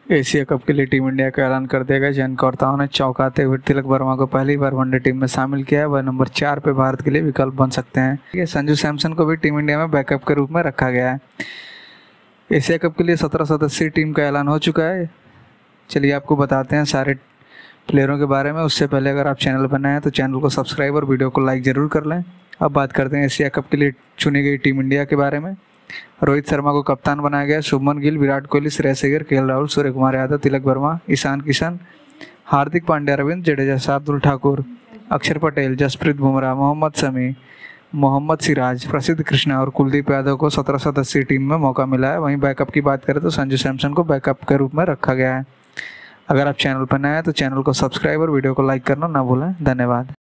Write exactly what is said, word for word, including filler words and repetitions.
Asia cup के लिए team India का ऐलान कर दिया गया। जयंत कौरताओं ने चौंकाते हुए तिलक वर्मा को पहली बार वनडे टीम में शामिल किया है। वह नंबर चार पे भारत के लिए विकल्प बन सकते हैं। ये संजू सैमसन को भी टीम इंडिया में बैकअप के रूप में रखा गया है। एशिया कप के लिए सत्रह सदस्यीय टीम का ऐलान हो चुका है। चलिए आपको बताते हैं सारे प्लेयरों के बारे में। उससे पहले अगर आप चैनल पर नए हैं तो चैनल को सब्सक्राइब और वीडियो को लाइक ज़रूर कर लें। अब बात करते हैं एशिया कप के लिए चुनी गई टीम इंडिया के बारे में। रोहित शर्मा को कप्तान बनाया गया। शुभमन गिल, विराट कोहली, श्रेयस अय्यर, के एल राहुल, सूर्य कुमार यादव, तिलक वर्मा, ईशान किशन, हार्दिक पांड्या, रविंद्र जडेजा, शार्दुल ठाकुर, अक्षर पटेल, जसप्रीत बुमराह, मोहम्मद शमी, मोहम्मद सिराज, प्रसिद्ध कृष्णा और कुलदीप यादव को सत्रह सदस्यीय टीम में मौका मिला है। वहीं बैकअप की बात करें तो संजू सैमसन को बैकअप के रूप में रखा गया है। अगर आप चैनल पर नए हैं तो चैनल को सब्सक्राइब और वीडियो को लाइक करना ना भूलें। धन्यवाद।